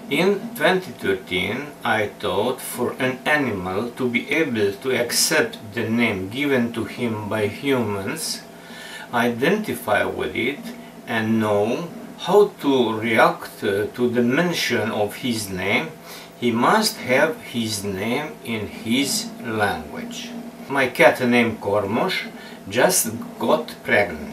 In 2013, I thought for an animal to be able to accept the name given to him by humans, identify with it, and know how to react to the mention of his name, he must have his name in his language. My cat named Kormos just got pregnant.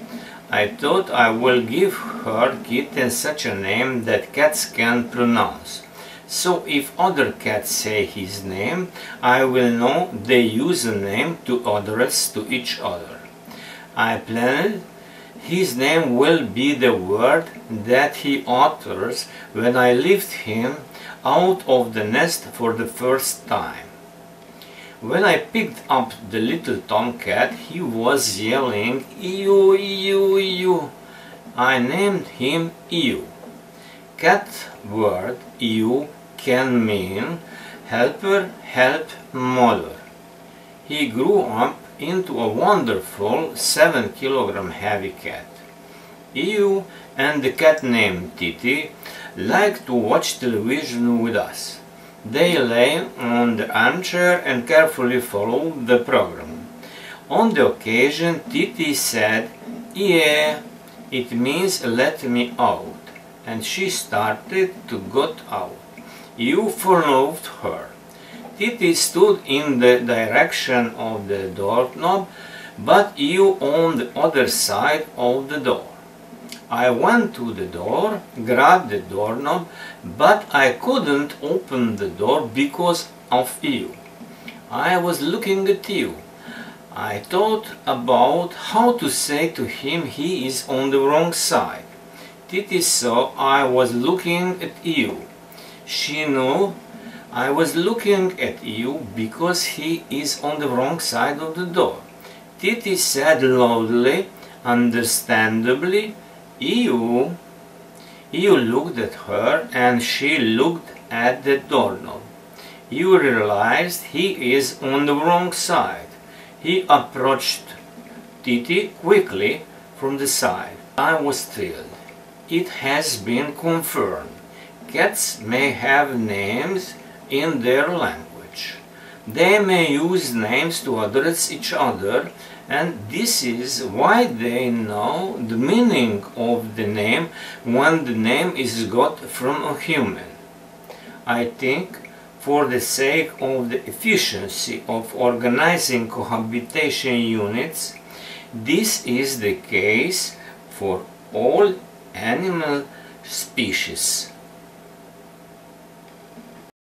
I thought I will give her kitten such a name that cats can pronounce. So if other cats say his name, I will know they use a name to address to each other. I planned his name will be the word that he utters when I lift him out of the nest for the first time. When I picked up the little tomcat, he was yelling, "Ew, ew, ew." I named him Ew. Cat word Ew can mean helper, help, mother. He grew up into a wonderful 7-kilogram heavy cat. Ew and the cat named Titi liked to watch television with us. They lay on the armchair and carefully followed the program. On the occasion, Titi said, "Yeah, it means let me out," and she started to get out. Ew followed her. Titi stood in the direction of the doorknob, but Ew on the other side of the door. I went to the door, grabbed the doorknob, but I couldn't open the door because of Ew. I was looking at Ew. I thought about how to say to him he is on the wrong side. Titi saw I was looking at Ew. She knew I was looking at Ew because he is on the wrong side of the door. Titi said loudly, understandably, "Ew." Ew looked at her and she looked at the doorknob. Ew realized he is on the wrong side. He approached Titi quickly from the side. I was thrilled. It has been confirmed. Cats may have names in their language. They may use names to address each other, and this is why they know the meaning of the name when the name is got from a human. I think for the sake of the efficiency of organizing cohabitation units, this is the case for all animal species.